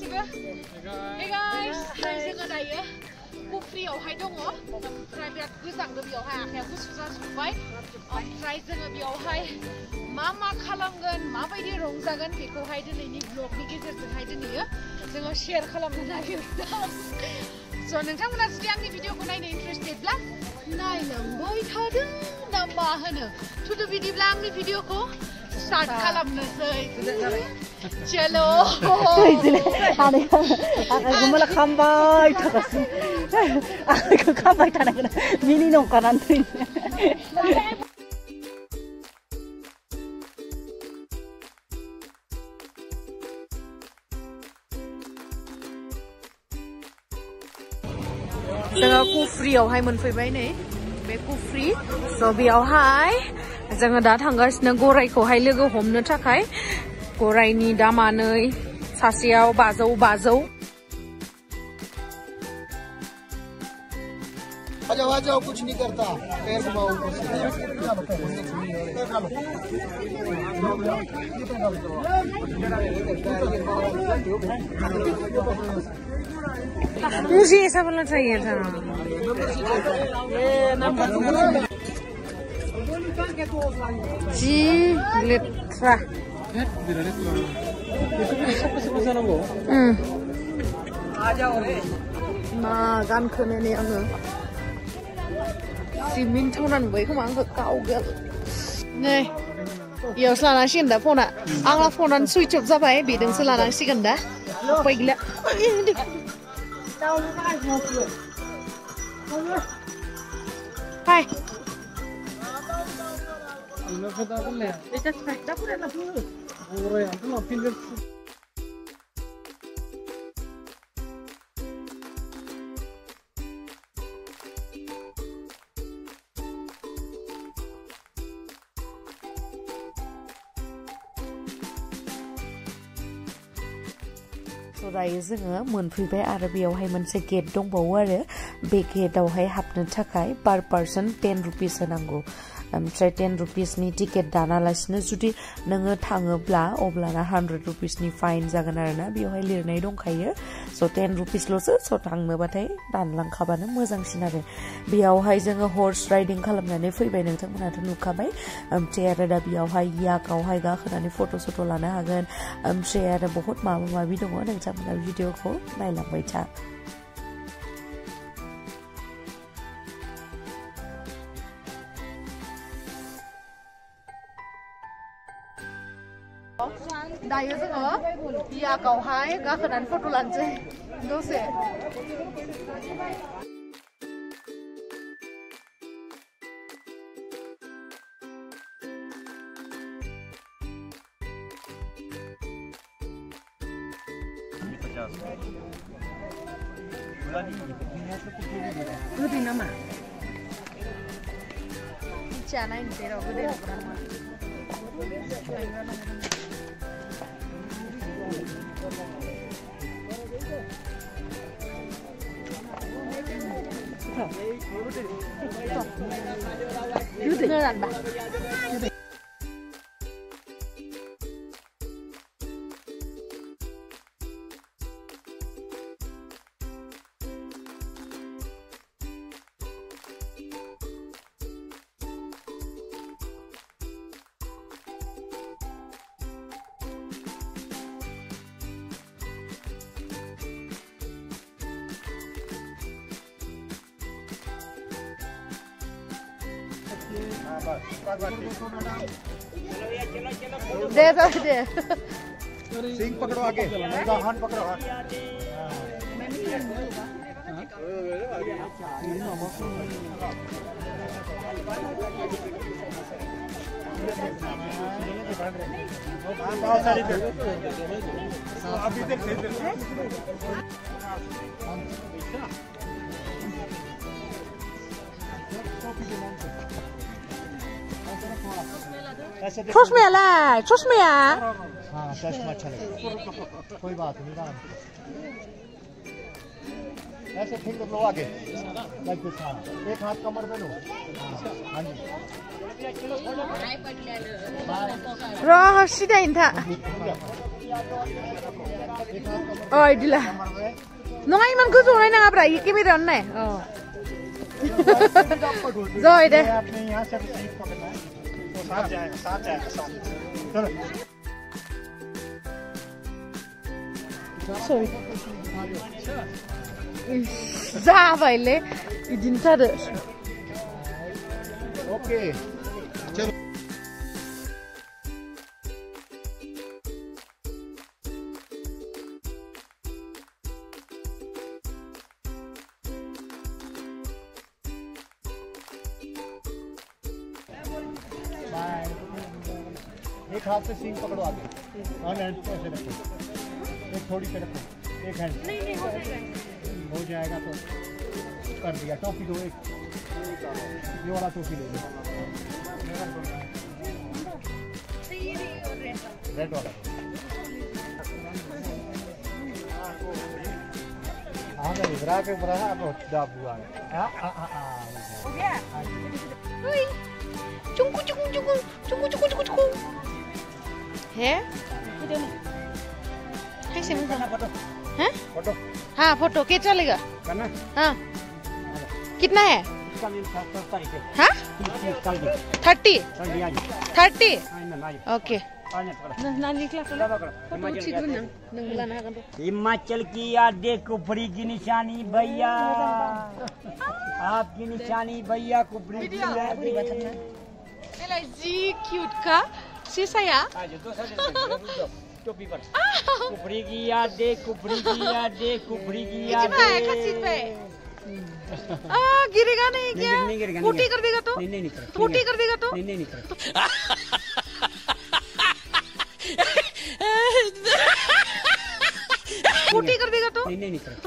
गासिबो Hey guys जोङो दायो कुफ्रियावहाय दङ ओमफ्राय बिराद गोजांदो बेयावहाय आखाया गुसु जाजोबबाय ओमफ्राय जोङो बेयावहाय मा खालामगोन माबायदि रंजागोन बेखौहाय दिनैनि ब्लगनि गेजेरजोंहाय दिनैयो जोङो शेयार खालामनो नागिरदों स' नोंथांमोना जुदि आंनि भिडिअखौ नायनो इन्टारेस्टेडब्ला नायलांबाय थादों ना मा होनो थुदो बिदिब्ला आंनि भिडिअखौ स्टार्ट खालामनोसै चलो आंखौ माला खामबाय थागासिनो आंखौ खामबाय थानांगोन मिनि नंखानानै जोङो कुफ्रियावहाय मोनफैबाय नै बे कुफ्रि स' बेयावहाय जोङो दा थांगासिनो गरायखौहाय लोगो हमनो थाखाय गरायनि दामा नै सासेयाव 500 आ जाओ कुछ नहीं करता पैर घुमाओ ऊपर से मुझे ऐसा बोलना चाहिए था जी लेट्रा मा गानखोनो ने आङो मिनिथावना नुबाय खोमा आंखौ गावगोन नै इयावसो लानांसिगोन दा फना आंना फनानो सुइच अफ जाबाय बेजोंसो लानांसिगोन दा उपाय गैला हाय दायो जोङो मोनफैबाय आरो बेयावहाय मोनसे गेट दंबावो आरो बे गेटआवहाय हाबनो थाखाय पर पर्सन 10 रुपिस होनांगौ ओमफ्राय 10 रुपिसनि टिकेट दानालासिनो जुदि नोङो थाङोब्ला अब्लाना 100 रुपिसनि फाइन जागोन आरोना बेयावहाय लिरनाय दंखायो स' 10 रुपिसल'सो स' थांनोबाथाय दानलांखाबानो मोजांसिन आरो बेयावहाय जोङो हर्स राइडिं खालामनानै फैबाय नोंथांमोनाथ' नुखाबाय ओमफ्राय आरो दा बेयावहाय याकआवहाय गाखोनानै फट' लानो हागोन ओमफ्राय आरो बहुत माबा दङ नोंथांमोना भिडिअखौ नायलांबाय था दायो जोङो याकआवहाय गाखोनानै फट' लानोसै दसे गोदै नामा मिथिया नायनोसै र' गोदै नंगौना नङा beneran bah दे सिंह पकड़ो आगे हाथ पकड़ो बहुत सारी अभी तक चश्मा ला चश्मा हाँ चश्मा अच्छा लगेगा कोई बात नहीं ऐसे फिंगर लो आगे लाइक दिस हाँ एक हाथ कमर पे लो हाँ जी र सिधा हिँड्था Oh, idilah. Nongai man ku zonai nang abra iki mi ron nai. Oh. Zoi deh. आपने यहाँ से सीट पकड़ना है तो साथ जाएगा साथ चलो Sorry. Zabaile. Idin tadı. Okay चलो एक हाथ से सीन पकड़ो आगे वन हैंड पे ऐसे रखो एक थोड़ी पे रखो एक हैंड नहीं हो जाएगा तो कर दिया टोपी दो एक ये वाला टोपी ले लो रेड वाला हाँ मैं इधर के बड़ा है बहुत दाबुआ है हो गया? Ui. Cungku. है? कैसे मिलता? फोटो हैं? फोटो हाँ फोटो के चलेगा? करना हाँ कितना है? इसका लिंक 7 तारीख है हाँ 30 30 ओके हिमाचल की यादें कुफरी की निशानी भैया आपकी निशानी भैया कुफरी की यादें जी क्यूट का si saya कुफरी की यादें कुफरी की यादें कुफरी की कितना है यादें खसीद पे गिरेगा नहीं क्या नहीं गिरेगा, टूटी कर देगा तो नहीं टूटी कर देगा तो नहीं करेगा टूटी कर देगा तो नहीं करेगा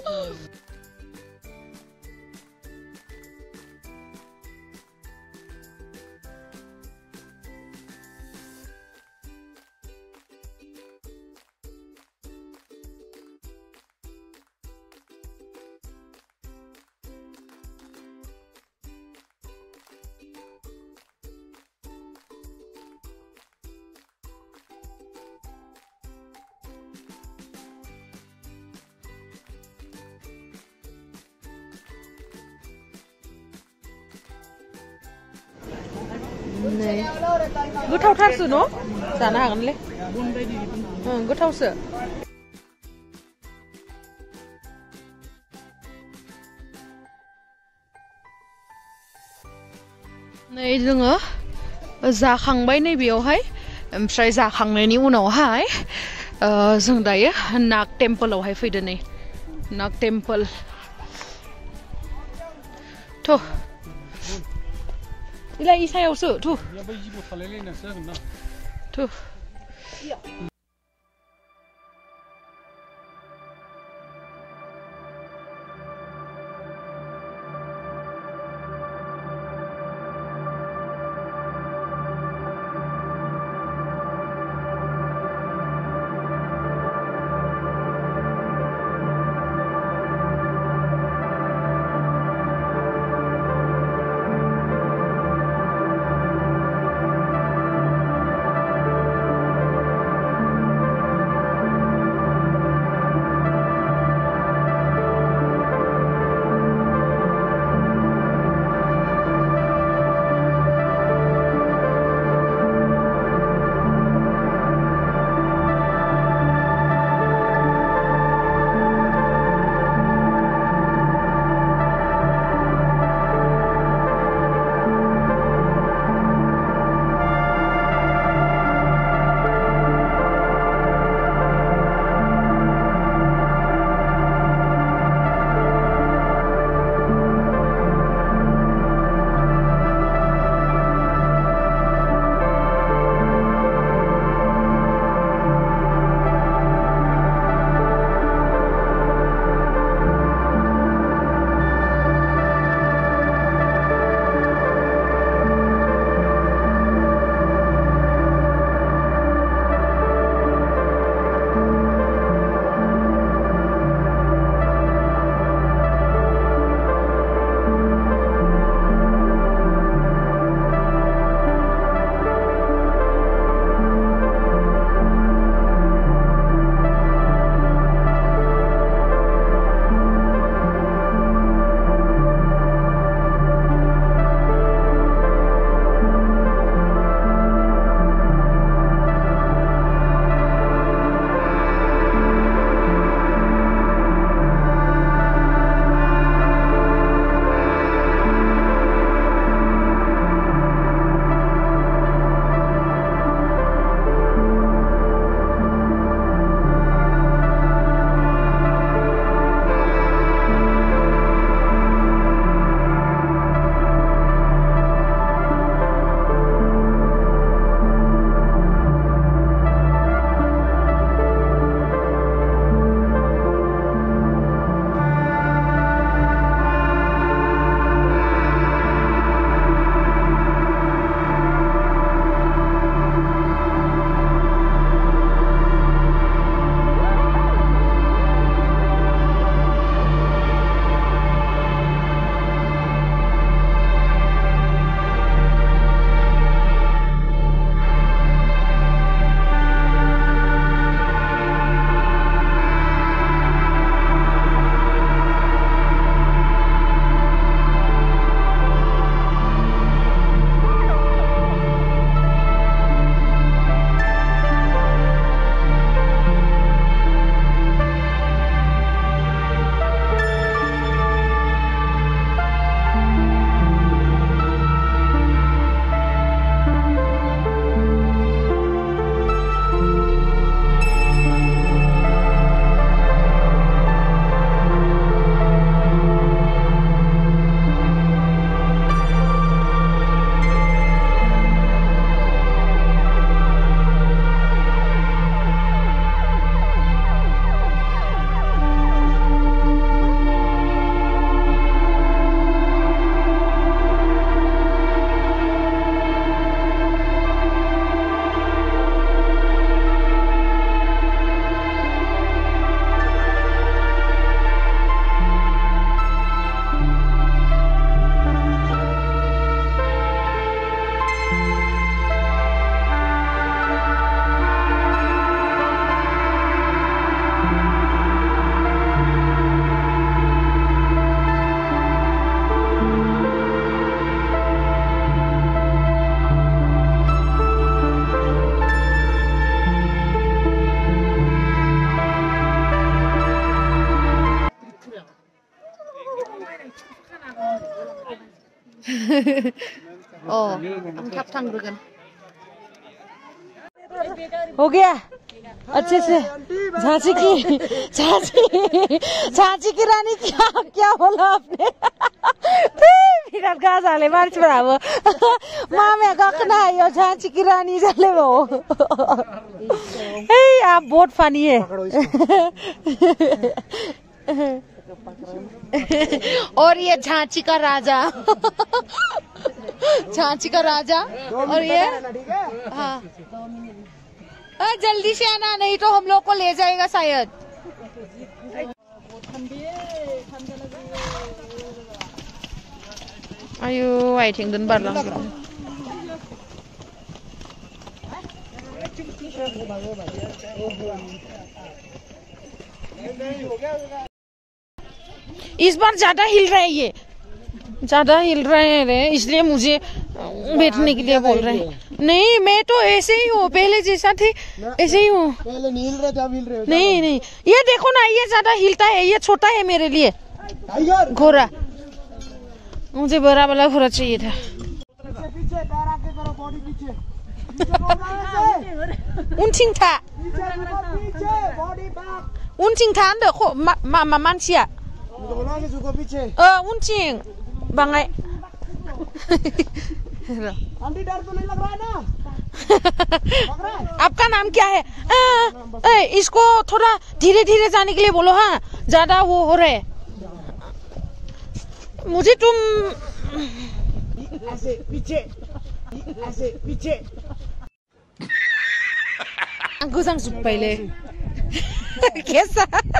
नै गोथावथारसो न' जानो हागोनलै गोथावसो नै जोङो जाखांबाय नैबेयावहाय ओमफ्राय जाखांनायनि उनावहाय जों दायो नाग टेम्पोलावहाय फैदो नै नाग टेम्पोल थ' इलाय इसायावसो थु थु हम थाब थांग्रोगोन हो गया अच्छे से झांसी की रानी क्या बोला आपने बिराद गाजाले मानसिफोराबो मामाया गाखोनो हायो झांसी की रानी जाले वो आप बहुत फनी है और ये झांसी का राजा झांसी का राजा और ये हाँ जल्दी से आना नहीं तो हम लोग को ले जाएगा शायद आयु आइथिं दोन बारलांगोन इस बार ज्यादा हिल रहा है ये ज्यादा हिल रहे हैं इसलिए मुझे बैठने के लिए बोल रहे हैं नहीं मैं तो ऐसे ही हूँ पहले जैसा थे ऐसे ही हूँ पहले नहीं हिल रहे थे अब हिल रहे हो नहीं ये देखो ना ये ज्यादा हिलता है ये छोटा है मेरे लिए घोड़ा मुझे बड़ा वाला घोड़ा चाहिए था पीछे पैर आगे करो बॉडी पीछे उनथिं था उनथिं था देखो मानसिया उनथिं बांगाय आंटी डर तो नहीं लग रहा है ना आपका नाम क्या है इसको थोड़ा धीरे धीरे जाने के लिए बोलो हाँ ज्यादा वो हो रहे मुझे तुम ऐसे पीछे गुजांग सुप पहले कैसा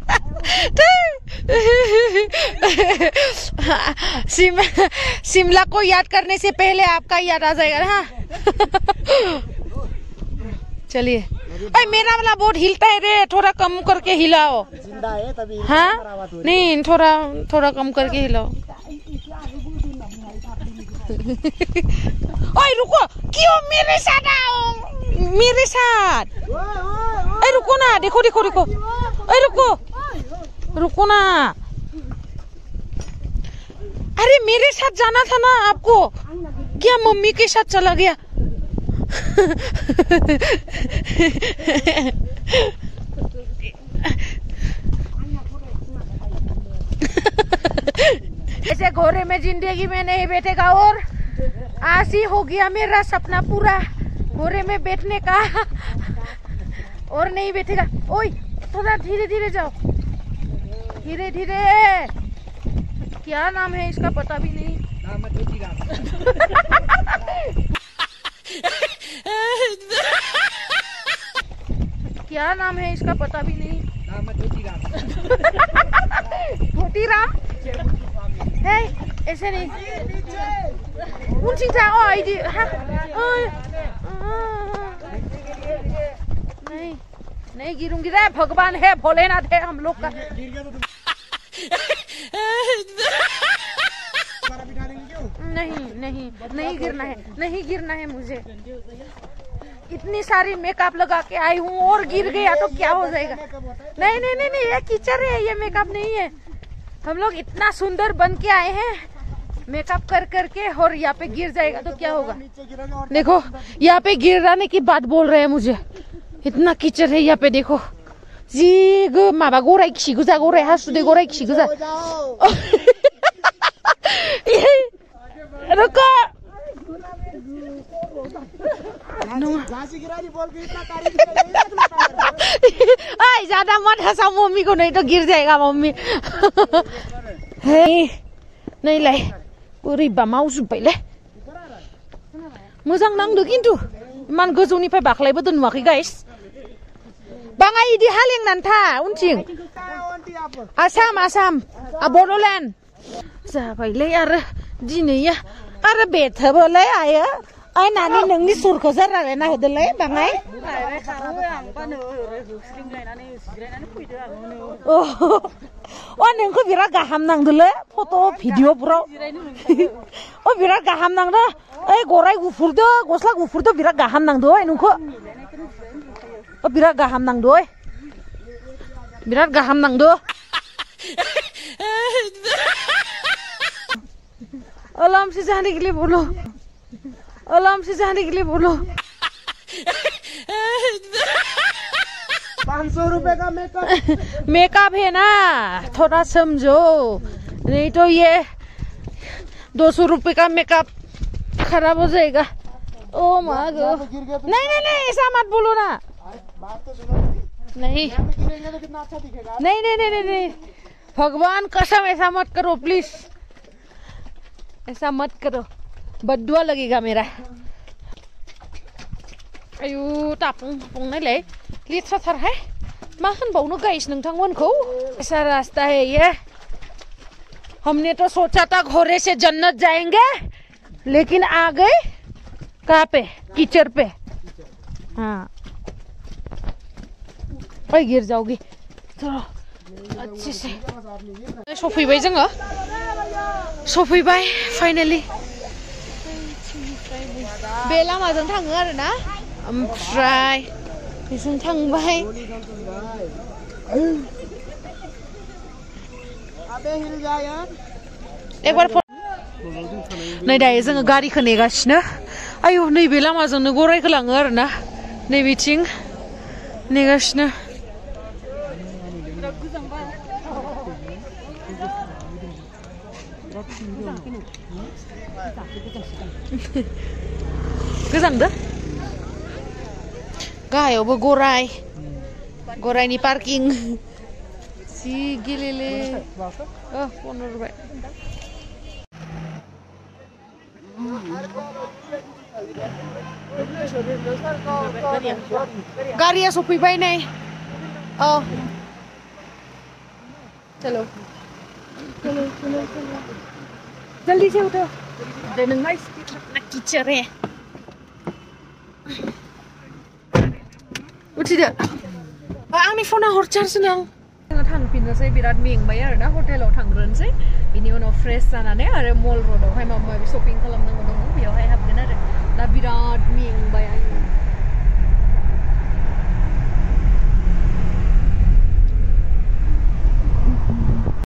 शिमला को याद करने से पहले आपका याद आ जाएगा हाँ चलिए अरे मेरा वाला बहुत हिलता है रे थोड़ा कम करके हिलाओ जिंदा है तभी हाँ नहीं थोड़ा कम करके हिलाओ ओए रुको क्यों मेरे साथ आओ मेरे साथ अरे रुको ना देखो अरे रुको ना अरे मेरे साथ जाना था ना आपको क्या मम्मी के साथ चला गया ऐसे घोड़े में जिंदगी में नहीं बैठेगा और आज ही हो गया मेरा सपना पूरा घोड़े में बैठने का और नहीं बैठेगा ओए थोड़ा धीरे धीरे जाओ धीरे धीरे क्या नाम है इसका पता भी नहीं क्या नाम है इसका पता भी नहीं छोटी राम है ऐसे नहीं नहीं गिरूंगी रे भगवान है भोलेनाथ है हम लोग का नहीं गिरना है मुझे इतनी सारी मेकअप लगा के आई हूँ और गिर गया तो क्या हो जाएगा नहीं ये कीचड़ है ये मेकअप नहीं है हम लोग इतना सुंदर बन के आए हैं मेकअप कर करके और यहाँ पे गिर जाएगा तो क्या होगा देखो यहाँ पे गिराने की बात बोल रहे हैं मुझे इतना कीचड़ है यहाँ पे देखो जी माबा गोराई खिगुजा गोराई हासुदे गोराई खिगुजा रुको ज्यादा मत हंसा मम्मी को नहीं तो गिर जाएगा मम्मी नहीं लाई पूरी बामाव जुबबायले मोजां नांदो किन्तु इमान गोजौनिफ्राय बाख्लायबोदो नुवाखै गाइस बाङाय इदि हालेंनानै था उनथिं आसाम बड'लेण्ड जाबायलै आरो दिनैया आरो बेथोबोलै आयो आइ नानि नोंनि सुरखौसो रायलायना होदोलै बाङाय नोंखौ बिराद गाहाम नांदोलै फट' भिडिअफोराव बिराद गाहाम नांदो ओइ गराय गुफुरदो गस्ला गुफुरदो बिराद गाहाम नांदो नोंखौ बिराद गाहाम नांदो बिराद गाहाम नांदो आराम से जाने के लिए बोलो, आराम से जाने के लिए बोलो। 500 रुपए का मेकअप। मेकअप है ना, थोड़ा समझो, नहीं तो ये 200 रुपए का मेकअप खराब हो जाएगा। ओ माँ गो, नहीं नहीं नहीं ऐसा मत बोलो ना। बात तो सुनो, नहीं गिरेंगे तो कितना अच्छा दिखेगा। नहीं नहीं नहीं नहीं नहीं, भगवान कसम ऐसा मत करो प्लीज, ऐसा मत करो, बदुआ लगेगा मेरा। आयु तापुं तापुं नायलाय लेथ्राथार है, मा होनबावनो गाइस नोंथांमोनखौ। ऐसा रास्ता है ये, हमने तो सोचा था घोड़े से जन्नत जाएंगे, लेकिन आ गए कहाँ पे, कीचड़ पे। हाँ भाई गिर जाओगी, चलो अच्छे से सफैबाय जोङो, सफैबाय फाइनली। बे लामाजों थाङो आरो ना, ओमफ्राय बेजों थांबाय। एक बार नै दायो जोङो गारिखौ नेगासिनो। आयु नैबे लामाजोंनो गरायखौ लाङो आरो ना, नैबेथिं नेगासिनो। गोजांदो गाहायावबो गराय, गरायनि पार्किं जि गेलेले। 15 रुपये। गारिया सफैबाय नै। औ चलो चलो चलो चलो जल्दी से उठो। दे नोंहा कीचड़ है, उठिदो। आंनि फना हर चार्ज नों। जोङो थांफिननोसै, बिराद मेंबाय आरो ना, हटेलाव थांग्रोनोसै, बिनि उनाव फ्रेश जानानै आरो मल र'डआवहाय माबा माबि शपिं खालामनांगौ दङ, बेयावहाय